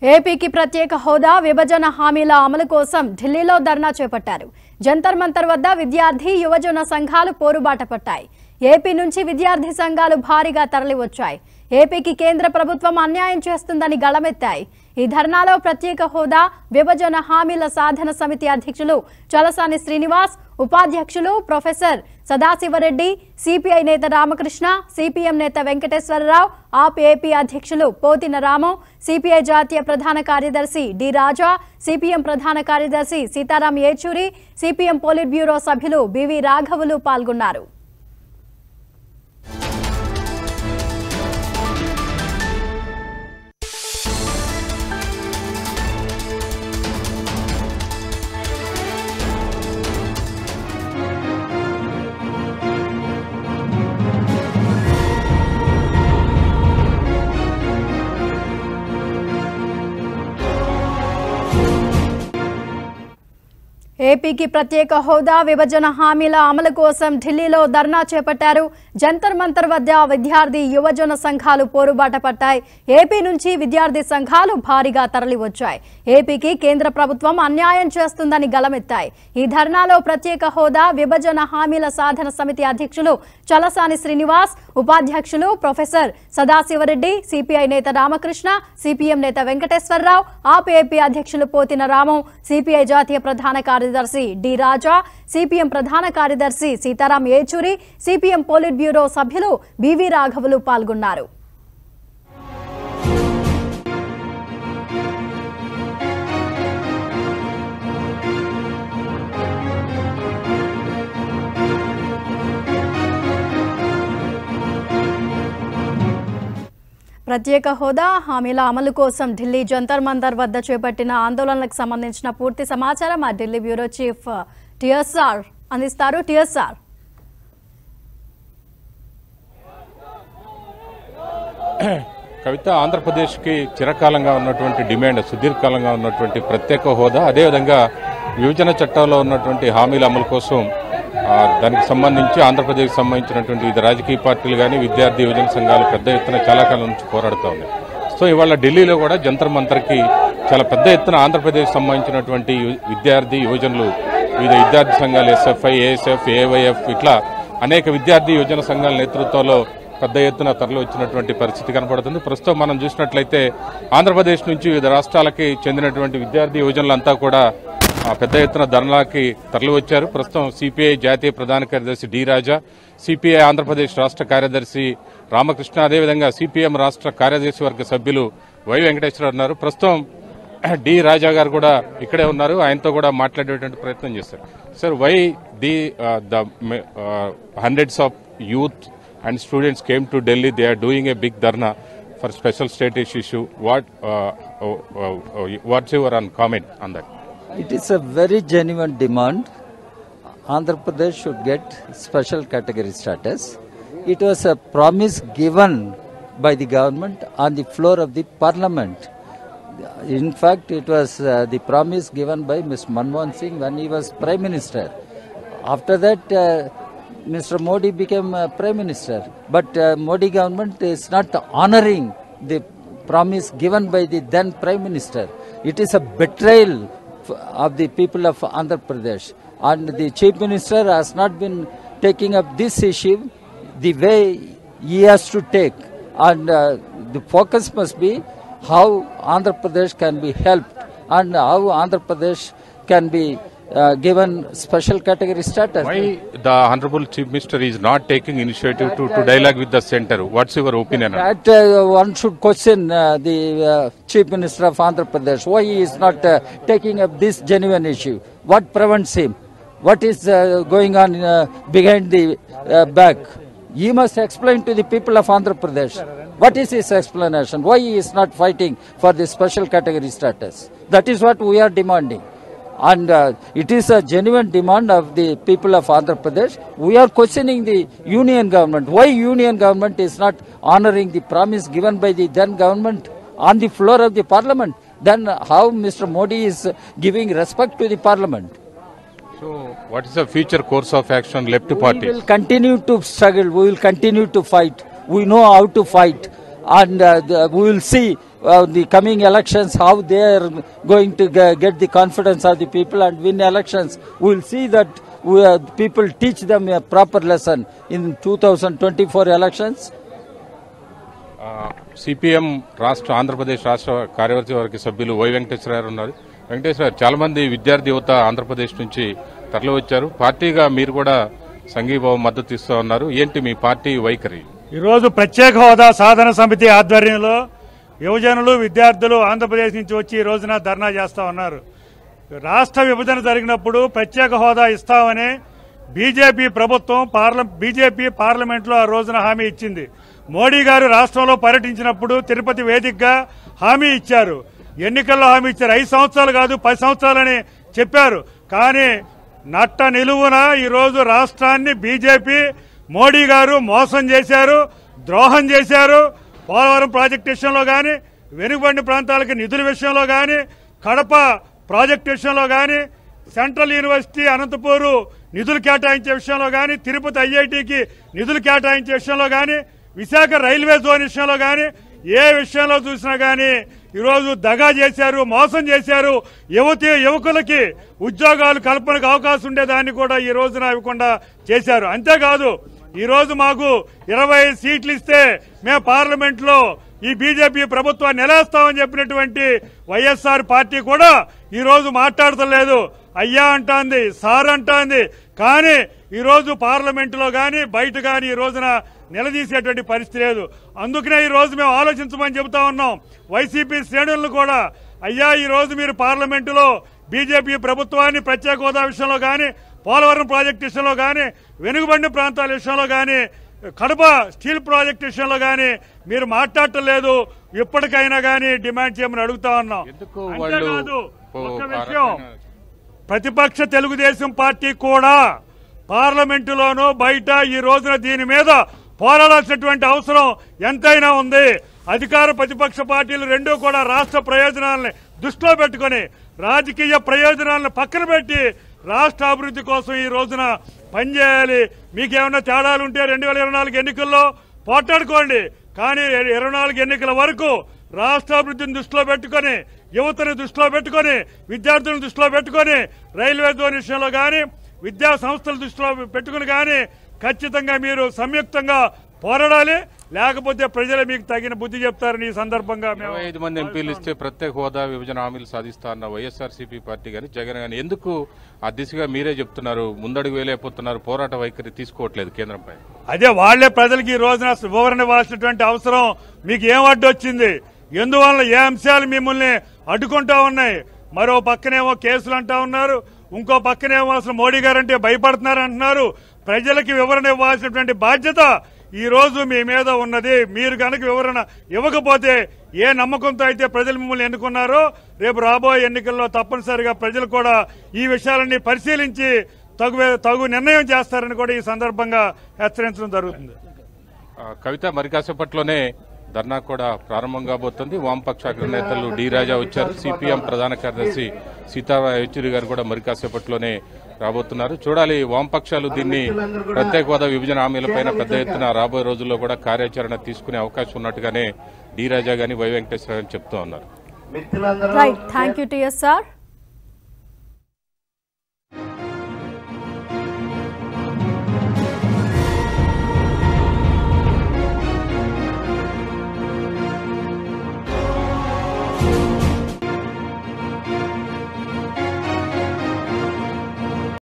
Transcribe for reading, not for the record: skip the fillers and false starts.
ఏపీకి ప్రత్యేక హోదా విభజన హామీల అమలు కోసం ఢిల్లీలో ధర్నా చేపట్టారు. జంతర్ మంతర్ వద్ద విద్యార్థి యువజన సంఘాలు పోరుబాట పట్టాయి. ఏపీ నుంచి విద్యార్థి సంఘాలు భారీగా తరలివచ్చాయి. ఏపీకి కేంద్ర ప్రభుత్వం అన్యాయం చేస్తుందని గళమెత్తాయి. ఈ ధర్నాలో ప్రత్యేక హోదా విభజన హామీల సాధన సమితి అధ్యక్షులు చలసాని శ్రీనివాస్, ఉపాధ్యక్షులు ప్రొఫెసర్ సదాశివరెడ్డి, సిపిఐ నేత రామకృష్ణ, సిపిఎం నేత వెంకటేశ్వరరావు, ఆప్ ఏపీ అధ్యక్షులు పోతిన రాము, సిపిఐ జాతీయ ప్రధాన కార్యదర్శి డి రాజా, సిపిఎం ప్రధాన కార్యదర్శి Sitaram Yechury, CPM polit bureau సభ్యులు బివి రాఘవులు పాల్గొన్నారు. ఏపీకి ప్రత్యేక హోదా విభజన హామీల అమలు కోసం ఢిల్లీలో ధర్నా చేపట్టారు. జంతర్ మంతర్ వద్ద విద్యార్థి యువజన సంఘాలు పోరుబాట పట్టాయి. ఏపీ నుంచి విద్యార్థి సంఘాలు భారీగా తరలివచ్చాయి. ఏపీకి కేంద్ర ప్రభుత్వం అన్యాయం చేస్తుందని గళమెత్తాయి. ఈ ధర్నాలో ప్రత్యేక హోదా విభజన హామీల సాధన సమితి అధ్యక్షులు చలసాని శ్రీనివాస్, ఉపాధ్యక్షులు ప్రొఫెసర్ సదాశివరెడ్డి, సిపిఐ నేత రామకృష్ణ, సిపిఎం నేత వెంకటేశ్వరరావు, ఆప్ ఏపీ అధ్యక్షులు పోతిన రాము, సిపిఐ జాతీయ ప్రధాన కార్యదర్శి డి రాజా, సిపిఎం ప్రధాన కార్యదర్శి Sitaram Yechury, CPM polit bureau సభ్యులు బివి రాఘవులు పాల్గొన్నారు. ప్రత్యేక హోదా హామీల అమలు కోసం ఢిల్లీ జంతర్ మంతర్ వద్ద చేపట్టిన ఆందోళనలకు సంబంధించిన పూర్తి సమాచారం మా ఢిల్లీ బ్యూరో చీఫ్ టిఎస్ఆర్ అందిస్తారు. టిఎస్ఆర్, కవిత, ఆంధ్రప్రదేశ్కి చిరకాలంగా ఉన్నటువంటి డిమాండ్, సుదీర్ఘకాలంగా ఉన్నటువంటి ప్రత్యేక హోదా, అదేవిధంగా విభజన చట్టంలో ఉన్నటువంటి హామీల అమలు కోసం దానికి సంబంధించి ఆంధ్రప్రదేశ్కి సంబంధించినటువంటి వివిధ రాజకీయ పార్టీలు కానీ విద్యార్థి యువజన సంఘాలు పెద్ద ఎత్తున చాలా కాలం నుంచి పోరాడుతూ ఉన్నాయి. సో ఇవాళ ఢిల్లీలో కూడా జంతర్ మంతర్కి చాలా పెద్ద ఎత్తున ఆంధ్రప్రదేశ్ సంబంధించినటువంటి విద్యార్థి యువజనులు, వివిధ విద్యార్థి సంఘాలు, ఎస్ఎఫ్ఐ, ఏఎస్ఎఫ్, ఏవైఎఫ్, ఇట్లా అనేక విద్యార్థి యువజన సంఘాల నేతృత్వంలో పెద్ద ఎత్తున తరలి వచ్చినటువంటి పరిస్థితి కనపడుతుంది. ప్రస్తుతం మనం చూసినట్లయితే ఆంధ్రప్రదేశ్ నుంచి వివిధ రాష్ట్రాలకి చెందినటువంటి విద్యార్థి యువజనులంతా కూడా పెద్ద ఎత్తున ధర్నాకి తరలివచ్చారు. ప్రస్తుతం సిపిఐ జాతీయ ప్రధాన కార్యదర్శి డి రాజా, సిపిఐ ఆంధ్రప్రదేశ్ రాష్ట్ర కార్యదర్శి రామకృష్ణ, అదేవిధంగా సిపిఎం రాష్ట్ర కార్యదర్శి వర్గ సభ్యులు వై వెంకటేశ్వర ఉన్నారు. ప్రస్తుతం డి రాజా గారు కూడా ఇక్కడే ఉన్నారు. ఆయనతో కూడా మాట్లాడేటువంటి ప్రయత్నం చేశారు. Sir, why the hundreds of youth and students came to Delhi? They are doing a big dharna for special status issue. What's your comment on that? It is a very genuine demand. Andhra Pradesh should get special category status. It was a promise given by the government on the floor of the parliament. In fact, it was the promise given by Mr. Manmohan Singh when he was Prime Minister. After that, Mr. Modi became Prime Minister, but Modi government is not honoring the promise given by the then Prime Minister. It is a betrayal of the people of Andhra Pradesh, and the Chief Minister has not been taking up this issue the way he has to take, and the focus must be how Andhra Pradesh can be helped and how Andhra Pradesh can be given special category status. Why the Honorable Chief Minister is not taking initiative to dialogue with the centre? What's your opinion on that? One should question the Chief Minister of Andhra Pradesh. Why he is not taking up this genuine issue? What prevents him? What is going on behind the back? He must explain to the people of Andhra Pradesh. What is his explanation? Why he is not fighting for the special category status? That is what we are demanding. And it is a genuine demand of the people of Andhra Pradesh. We are questioning the union government. Why union government is not honoring the promise given by the then government on the floor of the parliament? Then how Mr. Modi is giving respect to the parliament? So, what is the future course of action left to parties? We will continue to struggle. We will continue to fight. We know how to fight. and we will see the coming elections how they are going to get the confidence of the people and win elections. We will see that people teach them a proper lesson in 2024 elections. CPM రాష్ట్ర ఆంధ్రప్రదేశ్ రాష్ట్ర కార్యవర్గ వర్గ సభ్యులు why Venkateswararao ఉన్నారు. వెంకటేశ్వర, చాలా మంది విద్యార్థి యువత ఆంధ్రప్రదేశ్ నుంచి తరలి వచ్చారు. పార్టీగా మీరు కూడా సంఘీభావం మద్దతు ఇస్తూ ఉన్నారు. ఏంటి మీ పార్టీ వైఖరి? ఈరోజు ప్రత్యేక హోదా సాధన సమితి ఆధ్వర్యంలో యువజనులు విద్యార్థులు ఆంధ్రప్రదేశ్ నుంచి వచ్చి ఈ రోజున ధర్నా చేస్తా ఉన్నారు. రాష్ట్ర విభజన జరిగినప్పుడు ప్రత్యేక హోదా ఇస్తామని బీజేపీ ప్రభుత్వం బీజేపీ పార్లమెంట్లో ఆ రోజున హామీ ఇచ్చింది. మోడీ గారు రాష్ట్రంలో పర్యటించినప్పుడు తిరుపతి వేదికగా హామీ ఇచ్చారు. ఎన్నికల్లో హామీ ఇచ్చారు. 5 సంవత్సరాలు కాదు 10 సంవత్సరాలని చెప్పారు. కానీ నట్ట నిలువున ఈరోజు రాష్ట్రాన్ని బీజేపీ మోడీ గారు మోసం చేశారు, ద్రోహం చేశారు. పోలవరం ప్రాజెక్టు విషయంలో కానీ, వెనుకబడిన ప్రాంతాలకు నిధుల విషయంలో కానీ, కడప ప్రాజెక్టు విషయంలో కానీ, సెంట్రల్ యూనివర్సిటీ అనంతపూరు నిధులు కేటాయించే విషయంలో కానీ, తిరుపతి ఐఐటికి నిధులు కేటాయించే విషయంలో కానీ, విశాఖ రైల్వే జోన్ విషయంలో కానీ, ఏ విషయంలో చూసినా కానీ ఈరోజు దగా చేశారు, మోసం చేశారు. యువకులకి ఉద్యోగాలు కల్పనకు అవకాశం ఉండేదాన్ని కూడా ఈ రోజున ఇవ్వకుండా చేశారు. అంతేకాదు ఈరోజు మాకు 20 సీట్లు ఇస్తే మేము పార్లమెంట్లో ఈ బీజేపీ ప్రభుత్వాన్ని నిలేస్తామని చెప్పినటువంటి వైఎస్ఆర్ పార్టీ కూడా ఈరోజు మాట్లాడతలేదు. అయ్యా అంటాంది, సార్ అంటాంది. కానీ ఈరోజు పార్లమెంటులో కానీ బయట కానీ ఈ రోజున నిలదీసేటువంటి పరిస్థితి లేదు. అందుకనే ఈ రోజు మేము ఆలోచించమని చెబుతా ఉన్నాం వైసీపీ శ్రేణులను కూడా. అయ్యా, ఈ రోజు మీరు పార్లమెంటులో బీజేపీ ప్రభుత్వాన్ని ప్రత్యేక హోదా విషయంలో కానీ, పోలవరం ప్రాజెక్టు విషయంలో కానీ, వెనుకబడిన ప్రాంతాల విషయంలో కానీ, కడప స్టీల్ ప్రాజెక్టు విషయంలో కానీ మీరు మాట్లాడటం లేదు. ఇప్పటికైనా కానీ డిమాండ్ చేయమని అడుగుతా ఉన్నాం. అంతేకాదు ఒక్క విషయం, ప్రతిపక్ష తెలుగుదేశం పార్టీ కూడా పార్లమెంటులోనూ బయట ఈ రోజున దీని మీద పోరాడాల్సినటువంటి అవసరం ఎంతైనా ఉంది. అధికార ప్రతిపక్ష పార్టీలు రెండూ కూడా రాష్ట్ర ప్రయోజనాలని దృష్టిలో పెట్టుకుని, రాజకీయ ప్రయోజనాలను పక్కన పెట్టి రాష్ట్ర అభివృద్ధి కోసం ఈ రోజున పనిచేయాలి. మీకేమైనా తేడాలుంటే 2024 ఎన్నికల్లో పోట్లాడుకోండి. కానీ 24 ఎన్నికల వరకు రాష్ట్ర అభివృద్ధిని దృష్టిలో పెట్టుకుని, యువతను దృష్టిలో పెట్టుకుని, విద్యార్థులను దృష్టిలో పెట్టుకుని, రైల్వే జోన్ విషయంలో కానీ, విద్యా సంస్థల దృష్టిలో పెట్టుకుని కానీ ఖచ్చితంగా మీరు సంయుక్తంగా పోరాడాలి. లేకపోతే ప్రజలు మీకు తగిన బుద్ధి చెప్తారని ఈ సందర్భంగా 25 మంది ఎంపీలు ఇస్తే ప్రత్యేక హోదా విభజన హామీలు సాధిస్తారన్న వైఎస్ఆర్సీపీ పార్టీ కానీ జగన్ కానీ ఎందుకు ఆ దిశగా మీరే చెప్తున్నారు, ముందడుగు వేయలేకపోతున్నారు, పోరాట వైఖరి తీసుకోవట్లేదు కేంద్రంపై? అదే వాళ్లే ప్రజలకు ఈ రోజున వివరణ ఇవ్వాల్సినటువంటి అవసరం మీకు ఏం అడ్డొచ్చింది, ఎందువల్ల ఏ అంశాలు మిమ్మల్ని అడ్డుకుంటా ఉన్నాయి? మరో పక్కనేమో కేసులు అంటా ఉన్నారు, ఇంకో పక్కనేమో అసలు మోడీ గారంటే భయపడుతున్నారు అంటున్నారు. ప్రజలకి వివరణ ఇవ్వాల్సినటువంటి బాధ్యత ఈ రోజు మీ మీద ఉన్నది. మీరు కనుక వివరణ ఇవ్వకపోతే ఏ నమ్మకంతో అయితే ప్రజలు మిమ్మల్ని ఎన్నుకున్నారో రేపు రాబోయే ఎన్నికల్లో తప్పనిసరిగా ప్రజలు కూడా ఈ విషయాలన్నీ పరిశీలించి తగు నిర్ణయం చేస్తారని కూడా ఈ సందర్భంగా హెచ్చరించడం జరుగుతుంది. కవిత, మరి కాసేపట్లోనే ధర్నా కూడా ప్రారంభం కాబోతుంది. వామపక్ష అగ్రనేతలు డి రాజా వచ్చారు. సిపిఎం ప్రధాన కార్యదర్శి సీతారాం యేచూరి గారు కూడా మరి కాసేపట్లోనే రాబోతున్నారు. చూడాలి, వామపక్షాలు దీన్ని ప్రత్యేక హోదా విభజన హామీలపైన పెద్ద ఎత్తున రాబోయే రోజుల్లో కూడా కార్యాచరణ తీసుకునే అవకాశం ఉన్నట్టుగానే డి రాజా గాని వై వెంకటేశ్వర గాని చెప్తూ ఉన్నారు. Right, thank you TS sir.